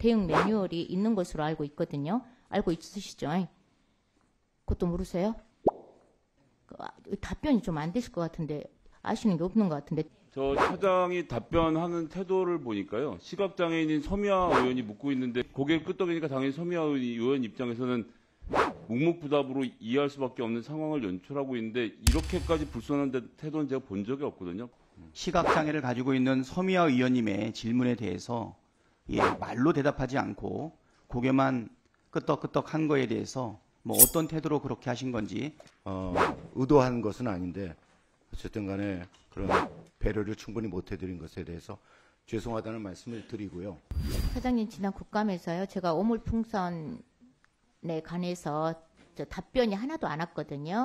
대응 매뉴얼이 있는 것으로 알고 있거든요. 알고 있으시죠? 그것도 모르세요? 답변이 좀 안 되실 것 같은데 아시는 게 없는 것 같은데. 저 차장이 답변하는 태도를 보니까요. 시각장애인인 서미화 의원이 묻고 있는데 고개를 끄덕이니까 당연히 서미화 의원 입장에서는 묵묵부답으로 이해할 수밖에 없는 상황을 연출하고 있는데 이렇게까지 불손한 태도는 제가 본 적이 없거든요. 시각장애를 가지고 있는 서미화 의원님의 질문에 대해서 말로 대답하지 않고 고개만 끄덕끄덕 한 거에 대해서 뭐 어떤 태도로 그렇게 하신 건지. 의도한 것은 아닌데 어쨌든 간에 그런 배려를 충분히 못 해드린 것에 대해서 죄송하다는 말씀을 드리고요. 사장님, 지난 국감에서요, 제가 오물풍선에 관해서 답변이 하나도 안 왔거든요.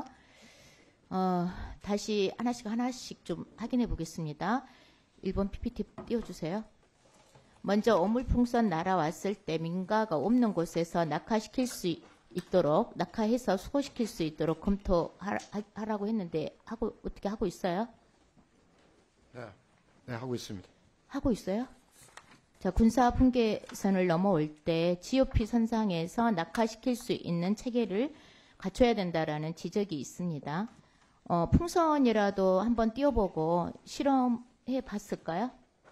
다시 하나씩 좀 확인해 보겠습니다. 1번 PPT 띄워주세요. 먼저 오물풍선 날아왔을 때 민가가 없는 곳에서 낙하시킬 수 있도록, 낙하해서 수거시킬 수 있도록 검토하라고 했는데 어떻게 하고 있어요? 네, 하고 있습니다. 하고 있어요? 자, 군사 분계선을 넘어올 때 GOP 선상에서 낙하시킬 수 있는 체계를 갖춰야 된다라는 지적이 있습니다. 풍선이라도 한번 띄워보고 실험해 봤을까요?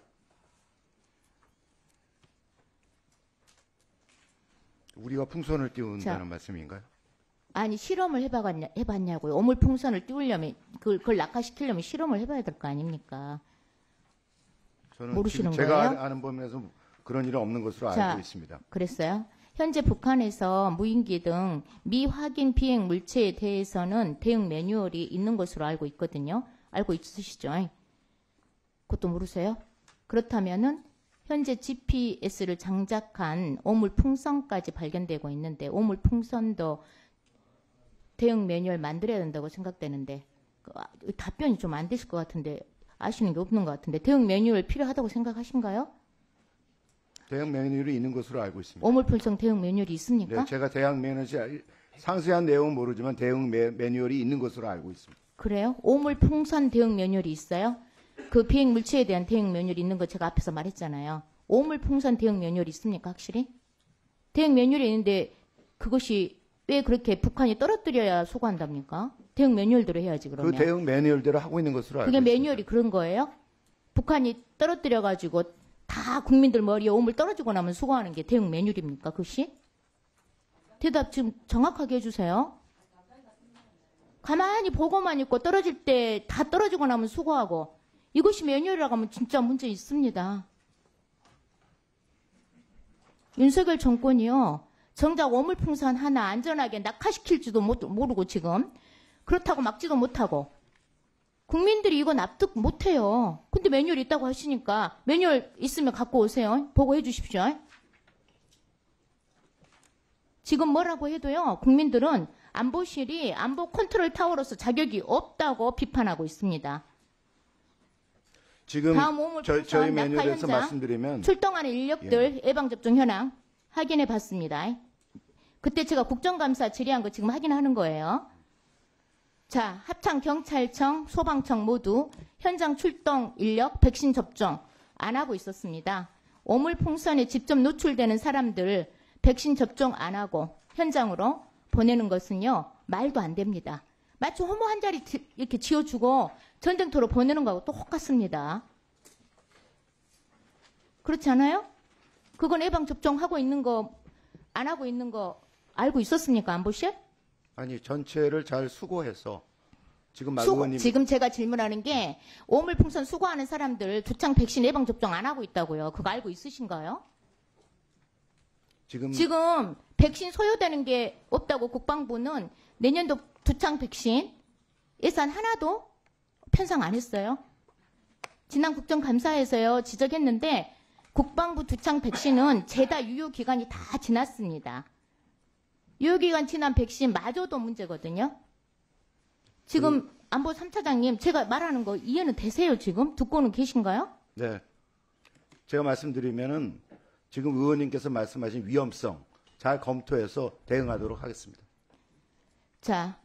우리가 풍선을 띄운다는 말씀인가요? 아니, 실험을 해봤냐고요. 오물풍선을 띄우려면, 그걸 낙하시키려면 실험을 해봐야 될 거 아닙니까? 저는 모르시는 지금 거예요? 제가 아는 범위에서 그런 일은 없는 것으로 알고 있습니다. 그랬어요? 현재 북한에서 무인기 등 미확인 비행 물체에 대해서는 대응 매뉴얼이 있는 것으로 알고 있거든요. 알고 있으시죠? 그것도 모르세요? 그렇다면은 현재 GPS를 장착한 오물풍선까지 발견되고 있는데 오물풍선도 대응 매뉴얼 만들어야 된다고 생각되는데 답변이 좀 안 되실 것 같은데 아시는 게 없는 것 같은데 대응 매뉴얼 필요하다고 생각하신가요? 대응 매뉴얼이 있는 것으로 알고 있습니다. 오물풍선 대응 매뉴얼이 있습니까? 네, 제가 대응 매뉴얼이 상세한 내용은 모르지만 대응 매뉴얼이 있는 것으로 알고 있습니다. 그래요? 오물풍선 대응 매뉴얼이 있어요? 그 비행 물체에 대한 대응 매뉴얼이 있는 거 제가 앞에서 말했잖아요. 오물풍선 대응 매뉴얼이 있습니까, 확실히? 대응 매뉴얼이 있는데 그것이 왜 그렇게 북한이 떨어뜨려야 소구한답니까? 대응 매뉴얼대로 해야지 그러면. 그 대응 매뉴얼대로 하고 있는 것으로 알고 그게 있습니다. 매뉴얼이 그런 거예요? 북한이 떨어뜨려가지고 다 국민들 머리에 오물 떨어지고 나면 수거하는 게 대응 매뉴얼입니까, 그것이? 대답 지금 정확하게 해주세요. 가만히 보고만 있고 떨어질 때 다 떨어지고 나면 수거하고 이것이 매뉴얼이라고 하면 진짜 문제 있습니다. 윤석열 정권이요. 정작 오물풍선 하나 안전하게 낙하시킬지도 모르고 지금 그렇다고 막지도 못하고 국민들이 이거 납득 못해요. 근데 매뉴얼 있다고 하시니까 매뉴얼 있으면 갖고 오세요. 보고해 주십시오. 지금 뭐라고 해도요. 국민들은 안보실이 안보 컨트롤 타워로서 자격이 없다고 비판하고 있습니다. 지금 다음 오물풍선 저희 낙하 매뉴얼에서 현장 말씀드리면 출동하는 인력들 예방접종 현황 확인해 봤습니다. 그때 제가 국정감사 질의한 거 지금 확인하는 거예요. 자, 합창 경찰청, 소방청 모두 현장 출동 인력 백신 접종 안 하고 있었습니다. 오물풍선에 직접 노출되는 사람들 백신 접종 안 하고 현장으로 보내는 것은요. 말도 안 됩니다. 마치 호모 한 자리 이렇게 지어주고 전쟁터로 보내는 거하고 똑같습니다. 그렇지 않아요? 그건 예방접종하고 있는 거, 안 하고 있는 거 알고 있었습니까? 안보실? 아니 전체를 잘 수고해서 지금 말 의원님 지금 제가 질문하는 게 오물풍선 수거하는 사람들 두창 백신 예방접종 안 하고 있다고요. 그거 알고 있으신가요? 지금 백신 소요되는 게 없다고 국방부는 내년도 두창 백신 예산 하나도 편성 안 했어요. 지난 국정감사에서요 지적했는데 국방부 두창 백신은 재다 유효기간이 다 지났습니다. 유효기간 지난 백신마저도 문제거든요. 지금 안보 3차장님 제가 말하는 거 이해는 되세요 지금? 듣고는 계신가요? 네. 제가 말씀드리면은 지금 의원님께서 말씀하신 위험성 잘 검토해서 대응하도록 하겠습니다. 자,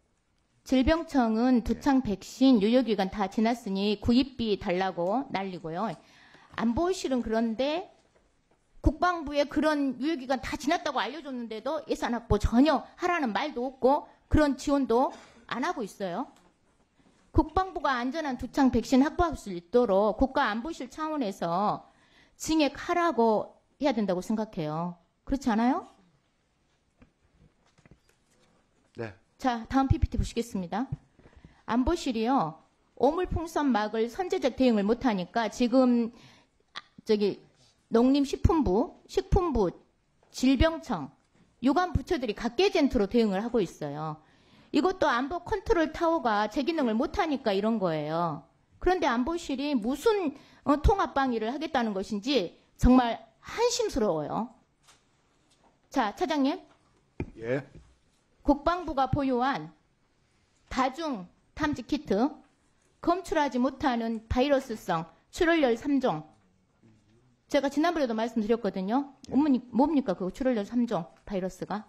질병청은 두창 백신 유효기간 다 지났으니 구입비 달라고 난리고요. 안보실은 그런데 국방부에 그런 유효기간 다 지났다고 알려줬는데도 예산 확보 전혀 하라는 말도 없고 그런 지원도 안 하고 있어요. 국방부가 안전한 두창 백신 확보할 수 있도록 국가안보실 차원에서 증액하라고 해야 된다고 생각해요. 그렇지 않아요? 네. 자, 다음 PPT 보시겠습니다. 안보실이요. 오물풍선막을 선제적 대응을 못하니까 지금 농림식품부, 식품부, 질병청, 유관 부처들이 각계젠트로 대응을 하고 있어요. 이것도 안보 컨트롤 타워가 제 기능을 못하니까 이런 거예요. 그런데 안보실이 무슨 통합 방위를 하겠다는 것인지 정말 한심스러워요. 자, 차장님. 예. 국방부가 보유한 다중 탐지 키트, 검출하지 못하는 바이러스성 출혈열 3종. 제가 지난번에도 말씀드렸거든요. 뭡니까? 그 출혈열 3종 바이러스가?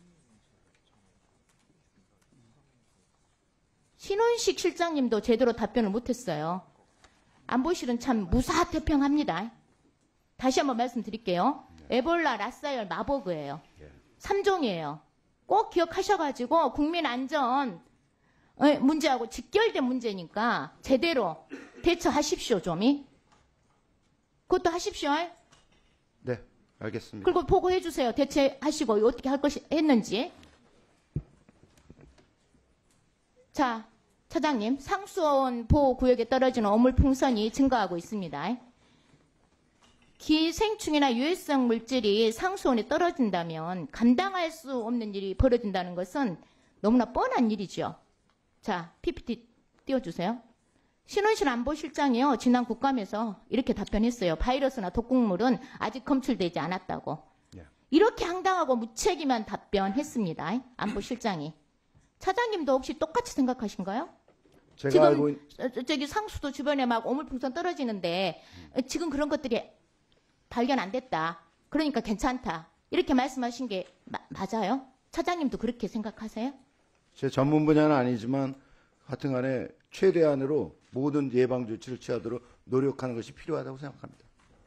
신원식 실장님도 제대로 답변을 못했어요. 안보실은 참 무사태평합니다. 다시 한번 말씀드릴게요. 에볼라, 라사열, 마버그예요. 3종이에요. 꼭 기억하셔가지고 국민 안전 문제하고 직결된 문제니까 제대로 대처하십시오, 좀이. 그것도 하십시오. 네. 알겠습니다. 그리고 보고해 주세요. 대체하시고 어떻게 할 것이 했는지. 자, 차장님, 상수원 보호구역에 떨어지는 어물풍선이 증가하고 있습니다. 기생충이나 유해성 물질이 상수원에 떨어진다면 감당할 수 없는 일이 벌어진다는 것은 너무나 뻔한 일이죠. 자, PPT 띄워주세요. 신원실 안보실장이요. 지난 국감에서 이렇게 답변했어요. 바이러스나 독극물은 아직 검출되지 않았다고. 예. 이렇게 황당하고 무책임한 답변했습니다. 안보실장이. 차장님도 혹시 똑같이 생각하신가요? 제가 알고 저기 상수도 주변에 막 오물풍선 떨어지는데 지금 그런 것들이 발견 안 됐다. 그러니까 괜찮다. 이렇게 말씀하신 게 맞아요? 차장님도 그렇게 생각하세요? 제 전문 분야는 아니지만 하여튼간에 최대한으로 모든 예방 조치를 취하도록 노력하는 것이 필요하다고 생각합니다.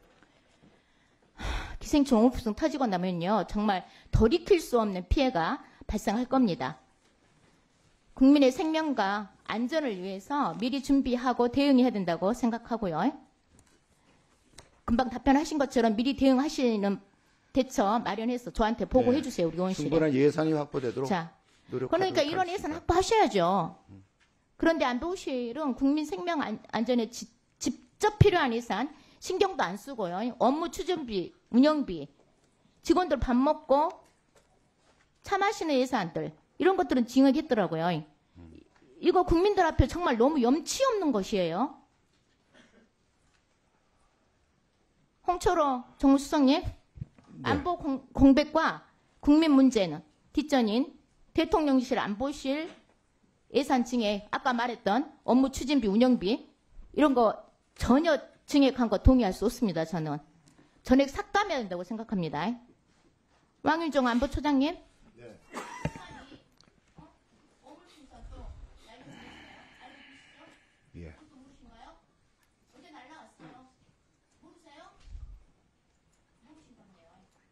기생충 오물풍선 터지고 나면요. 정말 돌이킬 수 없는 피해가 발생할 겁니다. 국민의 생명과 안전을 위해서 미리 준비하고 대응해야 된다고 생각하고요. 금방 답변하신 것처럼 미리 대응하시는 대처 마련해서 저한테 보고해 주세요. 우리 의원실에. 충분한 예산이 확보되도록 자, 노력하도록 그러니까 이런 예산 확보하셔야죠. 그런데 안보실은 국민 생명 안전에 직접 필요한 예산 신경도 안 쓰고요. 업무 추진비, 운영비, 직원들 밥 먹고 차 마시는 예산들 이런 것들은 증액했더라고요. 이거 국민들 앞에 정말 너무 염치 없는 것이에요. 홍철호 정무수석님, 안보 공백과 국민 문제는 뒷전인 대통령실 안보실 예산 증액, 아까 말했던 업무 추진비, 운영비 이런 거 전혀 증액한 거 동의할 수 없습니다. 저는 전액 삭감해야 된다고 생각합니다. 왕윤종 안보처장님. 예. 어제 날라왔어요. 모르세요? 모르신 건데요.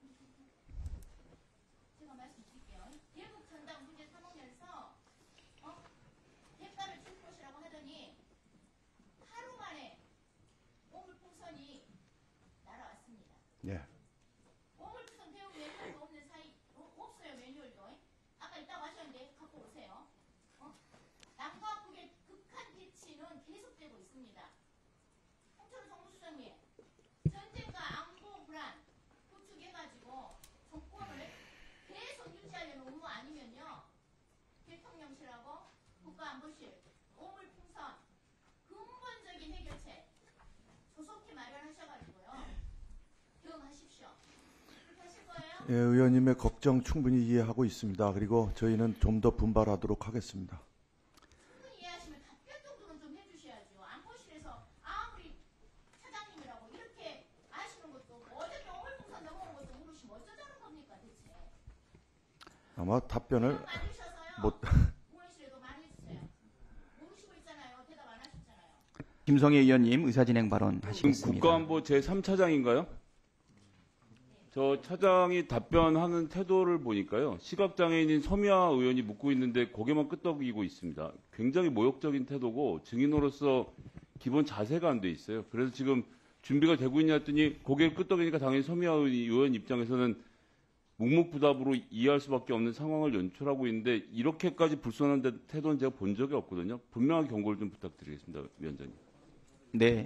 제가 말씀드릴게요. 대북 전당 문제 삼으면서 대가를 줄 것이라고 하더니 하루 만에 오물풍선이 날아왔습니다. 예. 오물풍선 대응 매뉴얼도 없는 사이 없어요. 매뉴얼도. 아까 있다고 하셨는데 갖고 오세요. 남과 북의 극한 대치는 계속되고 있습니다. 홍철호 정무수석님, 전쟁과 안보 불안 구축해가지고 정권을 계속 유지하려는 의무 아니면요. 대통령실하고 국가안보실, 오물풍선 근본적인 해결책 조속히 마련하셔가지고요. 대응하십시오. 그렇게 하실 거예요? 예, 의원님의 걱정 충분히 이해하고 있습니다. 그리고 저희는 좀 더 분발하도록 하겠습니다. 충분히 이해하시면 답변 정도는 좀 해주셔야죠. 안보실에서 아무리 차장님이라고 이렇게 아시는 것도 어저께 오물풍선 넘어온 것도 모르시면 어쩌자는 겁니까 대체? 아마 답변을 많으셔서요. 못 의원실에도 많이 해주세요. 모르시고 있잖아요. 대답 안 하셨잖아요. 김성애 의원님 의사진행 발언 지금 하시겠습니다. 국가안보 제3차장인가요? 저 차장이 답변하는 태도를 보니까요. 시각장애인인 서미아 의원이 묻고 있는데 고개만 끄덕이고 있습니다. 굉장히 모욕적인 태도고 증인으로서 기본 자세가 안 돼 있어요. 그래서 지금 준비가 되고 있냐 했더니 고개를 끄덕이니까 당연히 서미아 의원 입장에서는 묵묵부답으로 이해할 수밖에 없는 상황을 연출하고 있는데 이렇게까지 불손한 태도는 제가 본 적이 없거든요. 분명하게 경고를 좀 부탁드리겠습니다. 위원장님. 네.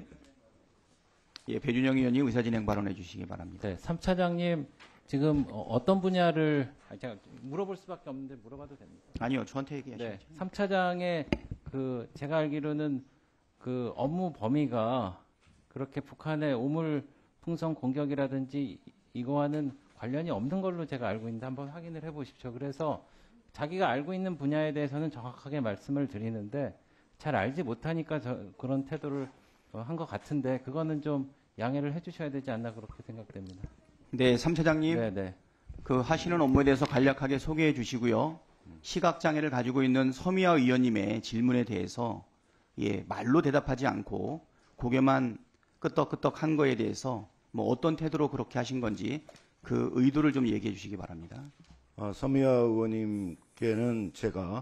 예, 배준영 의원님 의사진행 발언해 주시기 바랍니다. 네, 3차장님 지금 어떤 분야를 제가 물어볼 수밖에 없는데 물어봐도 됩니까? 아니요, 저한테 얘기하시죠. 네, 3차장의 제가 알기로는 그 업무 범위가 그렇게 북한의 오물풍선 공격이라든지 이거와는 관련이 없는 걸로 제가 알고 있는데 한번 확인을 해보십시오. 그래서 자기가 알고 있는 분야에 대해서는 정확하게 말씀을 드리는데 잘 알지 못하니까 그런 태도를 한 것 같은데 그거는 좀 양해를 해주셔야 되지 않나 그렇게 생각됩니다. 네, 3차장님. 네, 네. 그 하시는 업무에 대해서 간략하게 소개해 주시고요. 시각장애를 가지고 있는 서미아 의원님의 질문에 대해서 말로 대답하지 않고 고개만 끄덕끄덕 한 거에 대해서 뭐 어떤 태도로 그렇게 하신 건지 그 의도를 좀 얘기해 주시기 바랍니다. 서미아 의원님께는 제가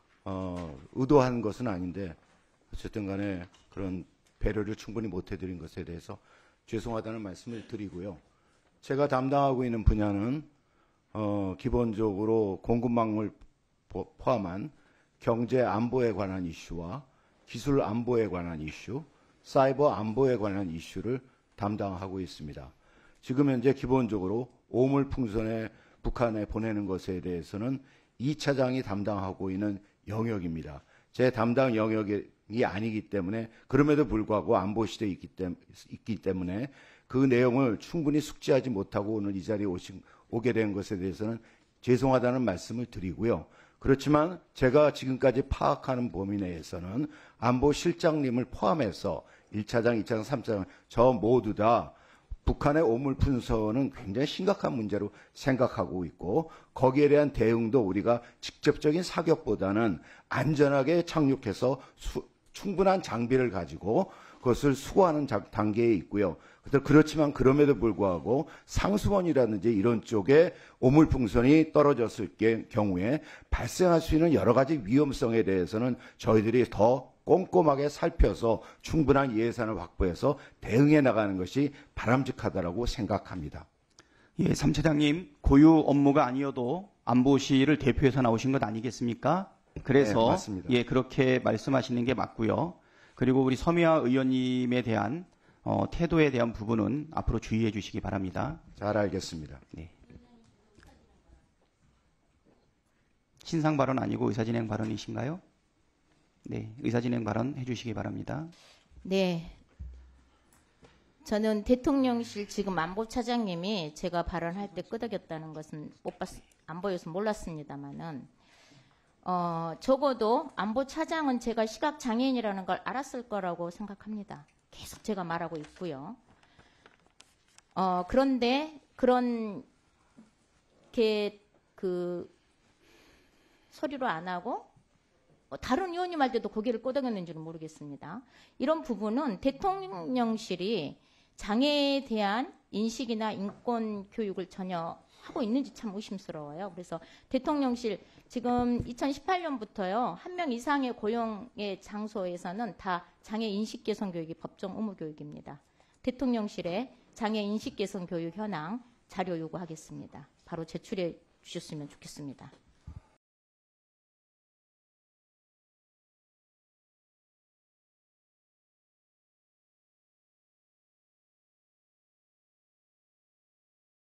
의도한 것은 아닌데 어쨌든 간에 그런 배려를 충분히 못 해드린 것에 대해서 죄송하다는 말씀을 드리고요. 제가 담당하고 있는 분야는 기본적으로 공급망을 포함한 경제 안보에 관한 이슈와 기술 안보에 관한 이슈, 사이버 안보에 관한 이슈를 담당하고 있습니다. 지금 현재 기본적으로 오물풍선에 북한에 보내는 것에 대해서는 2차장이 담당하고 있는 영역입니다. 제 담당 영역이 아니기 때문에 그럼에도 불구하고 안보실에 있기 때문에 그 내용을 충분히 숙지하지 못하고 오늘 이 자리에 오게 된 것에 대해서는 죄송하다는 말씀을 드리고요. 그렇지만 제가 지금까지 파악하는 범위 내에서는 안보실장님을 포함해서 1차장, 2차장, 3차장 저 모두 다 북한의 오물풍선은 굉장히 심각한 문제로 생각하고 있고 거기에 대한 대응도 우리가 직접적인 사격보다는 안전하게 착륙해서 충분한 장비를 가지고 그것을 수거하는 단계에 있고요. 그렇지만 그럼에도 불구하고 상수원이라든지 이런 쪽에 오물풍선이 떨어졌을 경우에 발생할 수 있는 여러 가지 위험성에 대해서는 저희들이 더 꼼꼼하게 살펴서 충분한 예산을 확보해서 대응해 나가는 것이 바람직하다고 생각합니다. 예, 3차장님 고유 업무가 아니어도 안보실을 대표해서 나오신 것 아니겠습니까? 그래서 네, 맞습니다. 예, 그렇게 말씀하시는 게 맞고요. 그리고 우리 서미아 의원님에 대한 태도에 대한 부분은 앞으로 주의해 주시기 바랍니다. 잘 알겠습니다. 네. 신상 발언 아니고 의사진행 발언이신가요? 네, 의사진행 발언 해주시기 바랍니다. 네. 저는 대통령실 지금 안보차장님이 제가 발언할 때 끄덕였다는 것은 안 보여서 몰랐습니다만은 적어도 안보차장은 제가 시각장애인이라는 걸 알았을 거라고 생각합니다. 계속 제가 말하고 있고요. 그런데 그런 소리로 안 하고 다른 의원님 할 때도 고개를 끄덕였는지는 모르겠습니다. 이런 부분은 대통령실이 장애에 대한 인식이나 인권 교육을 전혀 하고 있는지 참 의심스러워요. 그래서 대통령실 지금 2018년부터요. 1명 이상의 고용의 장소에서는 다 장애 인식 개선 교육이 법정 의무 교육입니다. 대통령실에 장애 인식 개선 교육 현황 자료 요구하겠습니다. 바로 제출해 주셨으면 좋겠습니다.